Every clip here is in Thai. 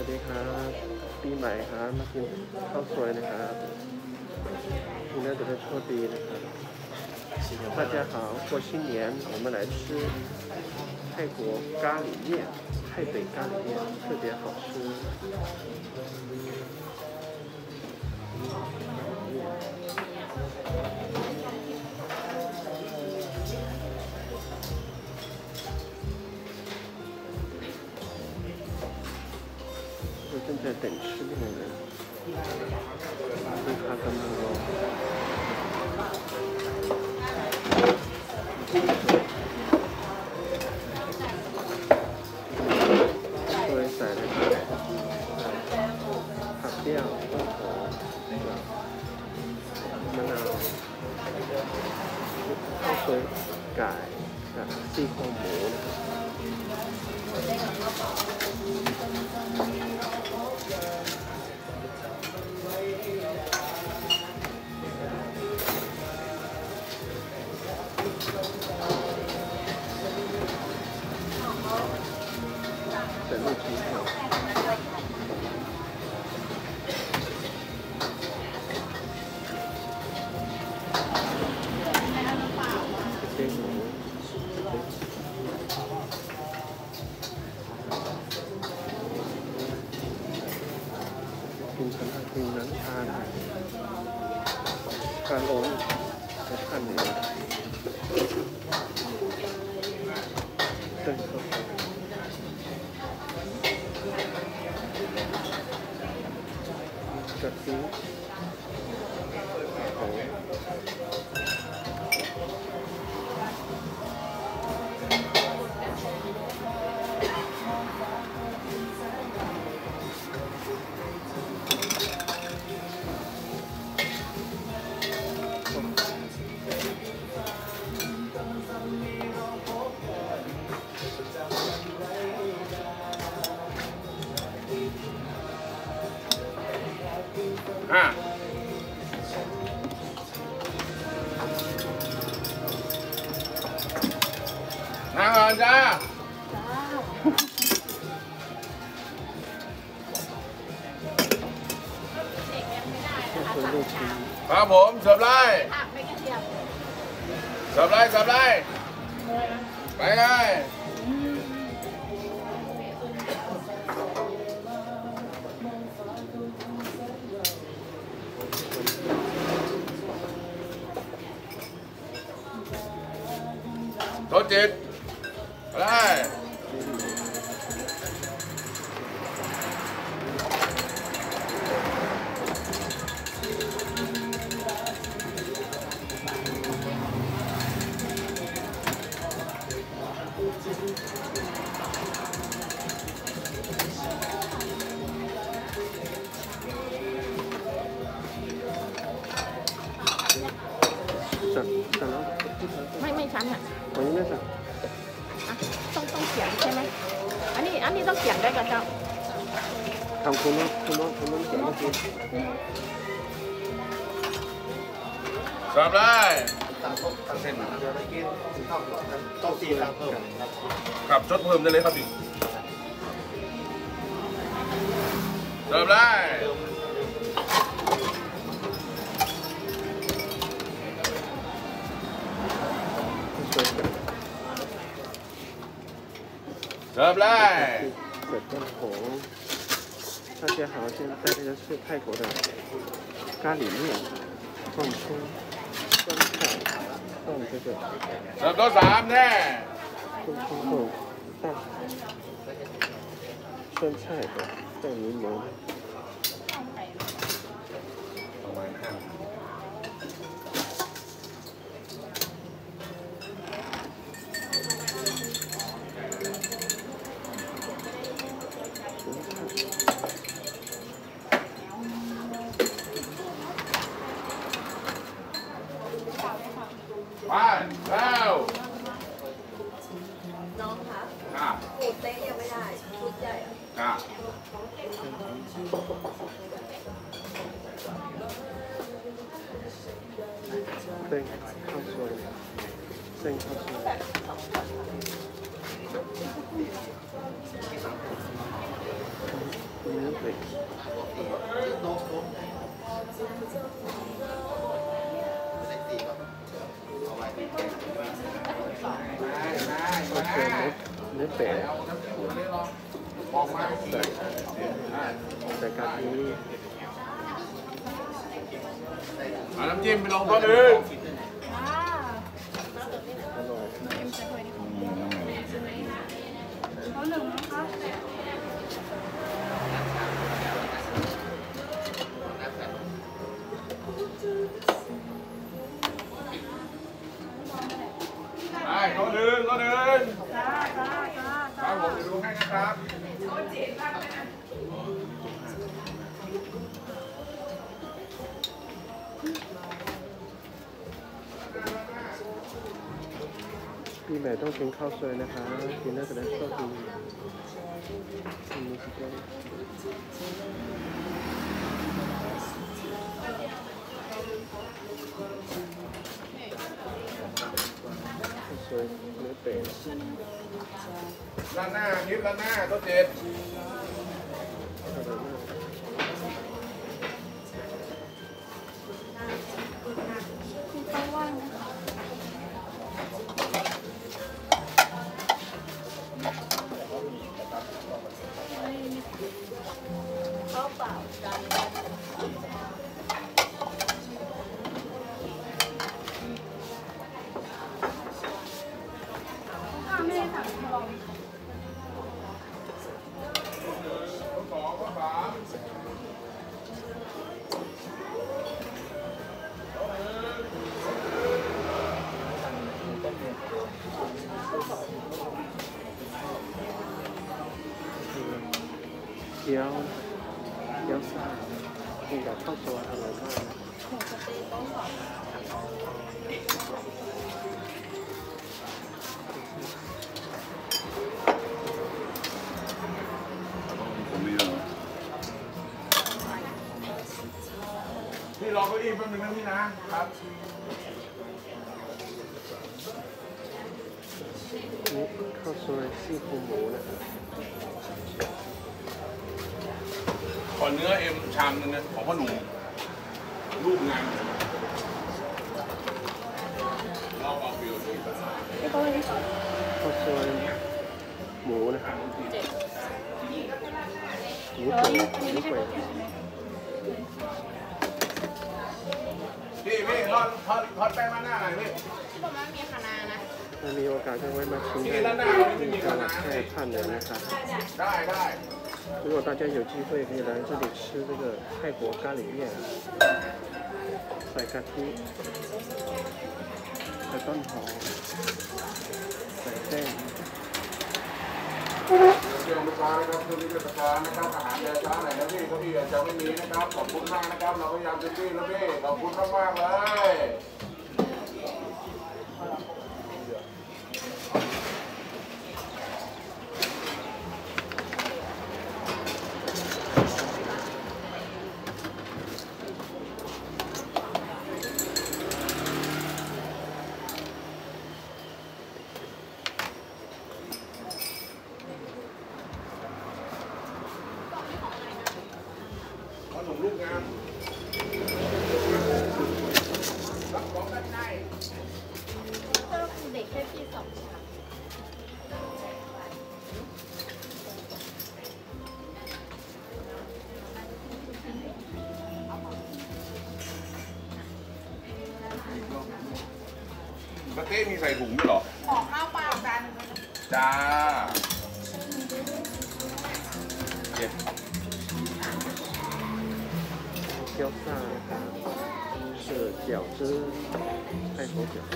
ดีครับปีใหม่ครับมากินข้าวสวยนะครับนี่น่าจะเป็นโชคดีนะครับ大家好，过新年，我们来吃泰国咖喱面，泰北咖喱面特别好吃。我正在等吃面的人，是他跟那个。ใส่เลยผักเปรี้ยวต้นหอมมะนาวข้าวสวยไก่กับซี่โครงหมูแต่ลูกชิ้นเส้นหมูกินสำหรับกินน้ำชาได้การล้มจะขั้นนี้เส้นข้าวกะทิโอ้นั่งก่อนจ้าครับผมเสิร์ฟไล่เสิร์ฟไล่เสิร์ฟไล่ไปเลยโต๊ะจิตไปเลยสั่งแล้วไม่ชั้นอ่ะวันนี้ไม่สั่งต้องเขียนใช่ไหมอันนี้ต้องเขียนได้กับเจ้าทำคุณน้องเขียนเมื่อกี้เสิร์ฟเลยตั้งเส้นเดี๋ยวไปกินข้าวต้องตีแล้วเพิ่มครับชดเพิ่มได้เลยครับพี่เสิร์ฟเลยเสิร์ฟเลยเสิร์ฟต้นโข大家好，现在这个是泰国的咖喱面，放葱、酸菜，放这个。 เสิร์ฟโต๊ะ3แน่放葱后大酸菜的，放柠檬。 ประมาณ5ไปแล้วน้องคะปูเต้ยังไม่ได้ชุดใหญ่เส้นข้าวสวยเส้นข้าวสวยนี่ข้าวสวยเนื้อเป็ดใส่กะทิเอาน้ำจิ้มไปลงก็ดึงอร่อยเขาหนึ่งนะคะไปก็ดึงก็ดึงจ้าจ้าจ้าครับผมจะดูให้นะครับปีใหม่ต้องกินข้าวสวยนะคะกินแล้วจะได้โชคดีมีสิทธิ์ข้าวสวยเนื้อเป็ดด้านหน้านิดด้านหน้าโต๊ะ7 อร่อยมากคุณเขาว่างนะเขาเปล่าจานไม่ได้สั่งลองเกี๊ยวซ่ากินกับข้าวสวยอร่อยมากนะหมูสะเต๊ะต้องก่อนพี่รอเก้าอี้แป๊บนึงนะพี่นะครับนี่ข้าวสวยซี่โครงหมูนะครับขอเนื้อเอ็มชามนึงนะของพ่อหนุ่มรูปงานเราเอาฟิวดีพี่เขาไม่ได้สอนข้าวสวยหมูนะครับเจ็ดหมูเฮ้ตุ๋ยนอันนี้หมูไม่ใช่เปื่อยตัวเจ็ดใช่ไหมพี่ทอดแป้งมาหน้าหน่อยพี่ที่บอกว่ามีคณะนะถ้ามีโอกาสก็ไว้มาชิมได้ที่จังหวัดแพร่ท่านเลยนะครับได้如果大家有机会可以来这里吃这个泰国咖喱面，ใส่กะทิใส่ต้นหอมใส่แป้งเดี๋ยวลูกค้านะครับคือเทศกาลนะครับอาหารเดินช้าหน่อยนะพี่เขาพี่อาจจะไม่มีนะครับขอบคุณมากนะครับเราพยายามเต็มที่แล้วพี่ขอบคุณมากๆเลยขนมลูกงามรับของด้านในก็คือเด็กแค่พี่สองชั้นสเต้มีใส่ถุงด้วยเหรอขอข้าวเปล่าจานนึงจ้าเจ็ดเกี๊ยวซ่านะครับ是饺子泰国饺子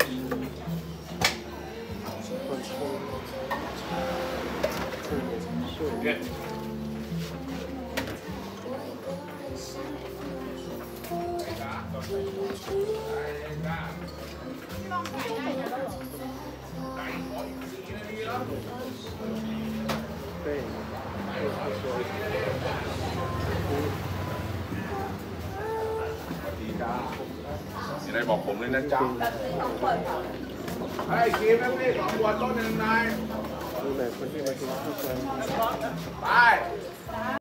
很好吃很脆เจ็ด对ข้าวสวยดีจ้ามีอะไรบอกผมเลยนะจ๊ะไอ้กินนะพี่สองขวดต้นหนึ่งนายดูแบบคนที่มากินข้าวสวยไป